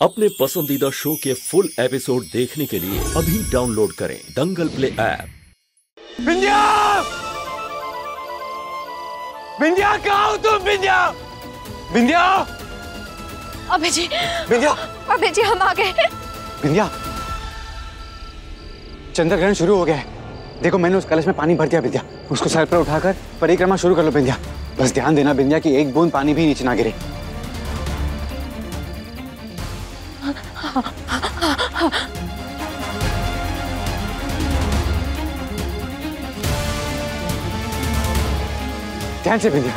अपने पसंदीदा शो के फुल एपिसोड देखने के लिए अभी डाउनलोड करें दंगल प्ले ऐप। विंध्या! विंध्या कहाँ हो तुम? विंध्या! विंध्या! अबे जी! विंध्या! अबे जी हम आ गए। विंध्या! चंद्रग्रहण शुरू हो गया है। देखो मैंने उस कलश में पानी भर दिया विंध्या। उसको सर पर उठाकर परिक्रमा शुरू कर लो विंध्या। बस ध्यान देना विंध्या कि एक बूंद पानी भी नीचे ना गिरे। ध्यान से विंध्या।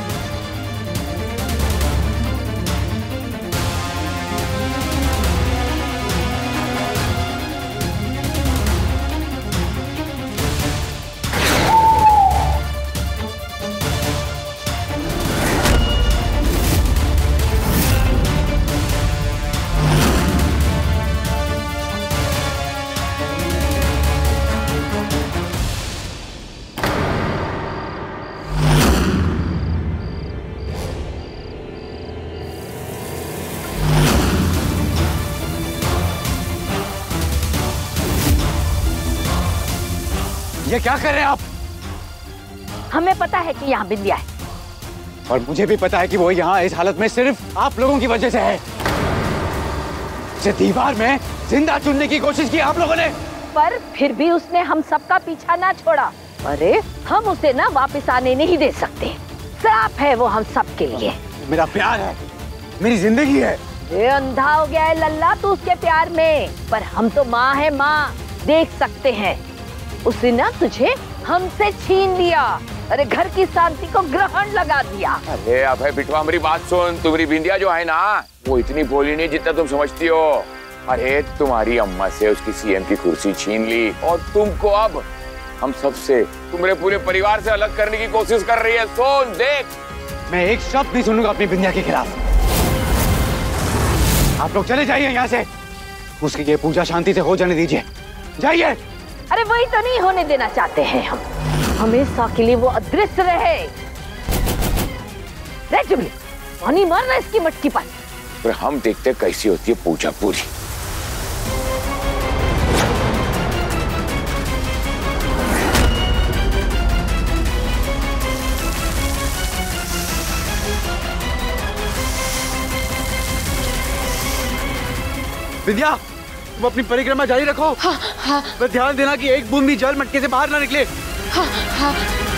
ये क्या कर रहे हैं आप? हमें पता है कि यहाँ विंध्या है और मुझे भी पता है कि वो यहाँ इस हालत में सिर्फ आप लोगों की वजह से है। इसे दीवार में जिंदा चुनने की कोशिश की आप लोगों ने, पर फिर भी उसने हम सबका पीछा ना छोड़ा। अरे हम उसे ना वापस आने नहीं दे सकते। श्राप है वो हम सब के लिए। मेरा प्यार है, मेरी जिंदगी है। ये अंधा हो गया है लल्ला तू उसके प्यार में, पर हम तो माँ है माँ, देख सकते हैं। उसने ना तुझे हमसे छीन लिया। अरे घर की शांति को ग्रहण लगा दिया। अरे अभय बिटवा मेरी बात सुन। तुम्हारी बिंदिया जो है ना वो इतनी भोली नहीं जितना तुम समझती हो। अरे तुम्हारी अम्मा से उसकी सीएम की कुर्सी छीन ली और तुमको अब हम सबसे, तुम्हारे पूरे परिवार से अलग करने की कोशिश कर रही है। सुन देख, मैं एक शब्द नहीं सुनूंगा अपनी बिंदिया के खिलाफ। आप लोग चले जाइए यहाँ से। उसकी ये पूजा शांति से हो जाने दीजिए। जाइए। अरे वही तो नहीं होने देना चाहते हैं हम। हमेशा के लिए वो अदृश्य रहे। जुबली पानी मारना इसकी मटकी पर। पर हम देखते कैसी होती है पूजा पूरी। विंध्या तुम अपनी परिक्रमा जारी रखो। हाँ, हाँ। बस ध्यान देना कि एक बूंद भी जल मटके से बाहर ना निकले। हाँ, हाँ।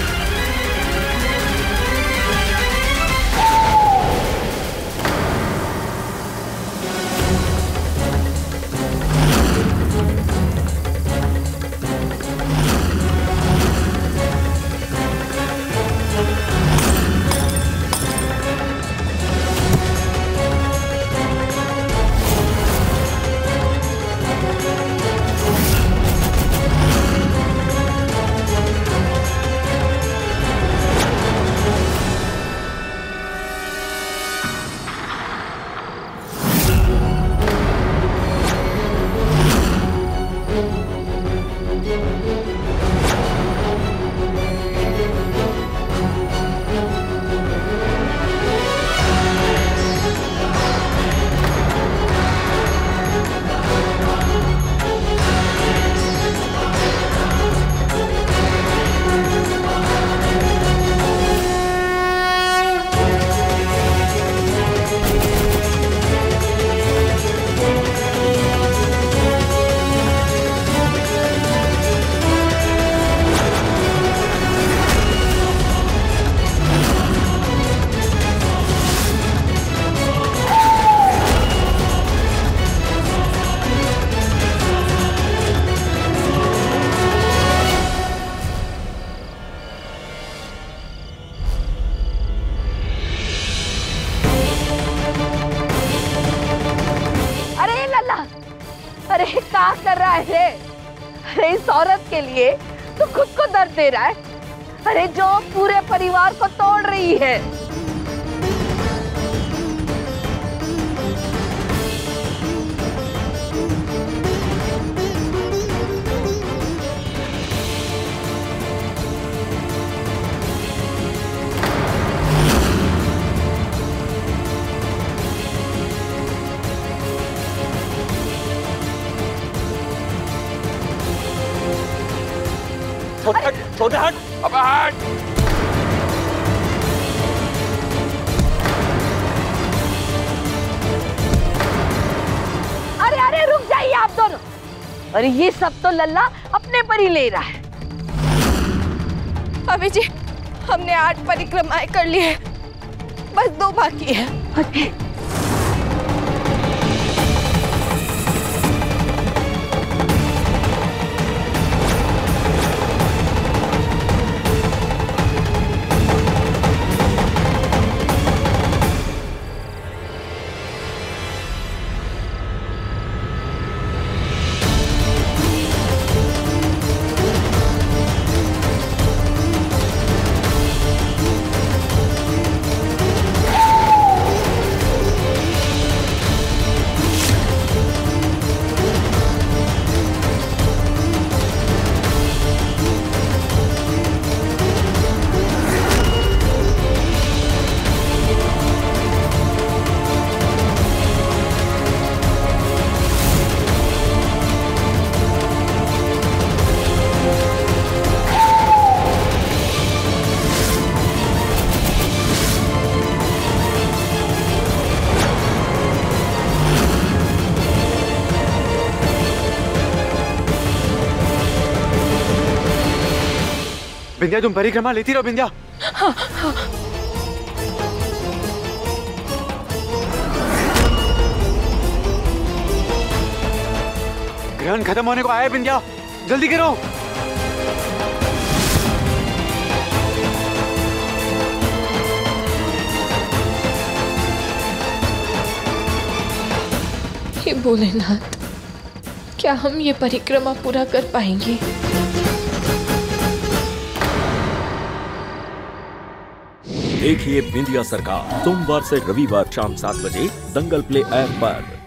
अरे क्या कर रहा है? अरे इस औरत के लिए तो खुद को दर्द दे रहा है। अरे जो पूरे परिवार को तोड़ रही है। छोटे हट, छोटे हट। अब हट। अरे अरे रुक जाइए आप दोनों। अरे ये सब तो लल्ला अपने पर ही ले रहा है। भाभी जी, हमने 8 परिक्रमाएं कर ली है, बस 2 बाकी है। बिंदिया, तुम परिक्रमा लेती रहो बिंदिया। हाँ, हाँ। ग्रहण खत्म होने को आया है बिंदिया, जल्दी करो। हे भोलेनाथ, क्या हम ये परिक्रमा पूरा कर पाएंगे? देखिए बिंदिया सरकार सोमवार से रविवार शाम 7 बजे दंगल प्ले ऐप पर।